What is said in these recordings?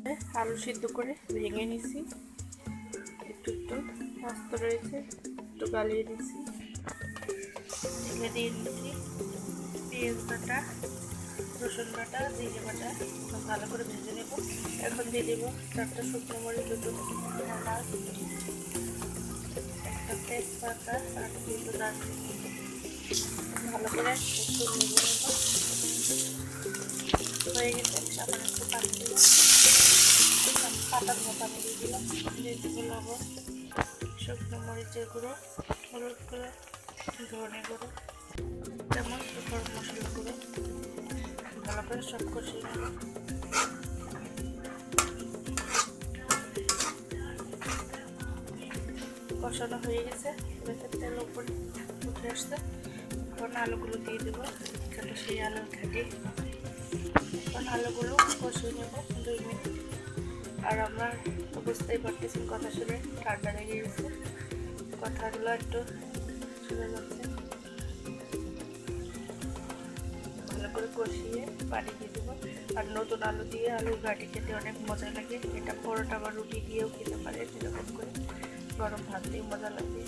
প্রথমে আলু সিদ্ধ করে ভেঙে নিছি, একটু একটু আস্ত রয়েছে, একটু গালিয়ে নিছি, ঢেকে দিয়ে নিচ্ছি পেঁয়াজ বাটা, রসুন বাটা, জিরে বাটা ভালো করে ভেজে নেব। এখন দিয়ে দেবো 4টা শুকনো মরিচ, 2টো এলাচ, একটা তেজপাতা আর 2টো দারচিনি ভালো করে একটু ভেজে নেব। হয়ে গেছে, আবার একটু পানি দিলাম, পাতার মতো আমি দিয়ে দিলাম, দিয়ে দেবো লবণ, শুকনো মরিচের গুঁড়ো, হলুদ গুঁড়ো, ধনে গুঁড়ো, চামচ গরম মশলা গুঁড়ো ভালো করে সব কষিয়ে নেব। কষানো হয়ে গেছে, তেল উপরে উঠে আসছে। এখন আলুগুলো দিয়ে দেবো, এখানে সেই আলুর ঘাটি। এখন আলুগুলো কষিয়ে নেব 2 মিনিট। আর আমার বুঝতেই পারতেছেন কথা শুনে ঠান্ডা লেগে গেছে, কথাগুলো একটু শুনে যাচ্ছে। ভালো করে কষিয়ে পানি দিয়ে দেবো। আর নতুন আলু দিয়ে আলুর ঘাটি খেতে অনেক মজা লাগে। এটা পরোটা বা রুটি দিয়েও খেতে পারে, এরকম করে গরম ভাত দিয়ে মজা লাগে।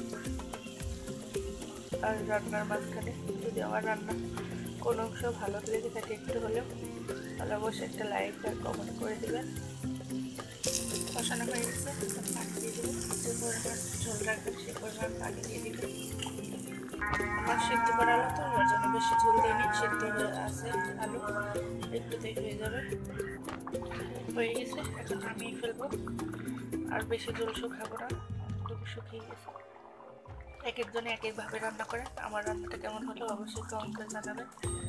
আর রান্নার মাঝখানে যদি আমার রান্না কোনো অংশ ভালো লেগে থাকে একটু হলেও, তাহলে অবশ্যই একটা লাইক আর কমেন্ট করে দেবেন। কষানো হয়ে গেছে, পানি দিয়ে দেবো, যে পরিমাণ ঝোল রাখবেন সেই পরিমাণ পানি দিয়ে দেবেন। আমার সিদ্ধ করা আলু তো, ওর জন্য বেশি ঝোল দিইনি, সিদ্ধ হয়ে আছে আলু, একটুতেই হয়ে যাবে। হয়ে গেছে, এখন নামিয়ে ফেলবো। আর বেশি ঝোল শুকাবো না, একটু শুকিয়ে গেছে। এক একজনে এক একভাবে রান্না করে, আমার রান্নাটা কেমন হলো অবশ্যই কমেন্ট করে জানাবেন।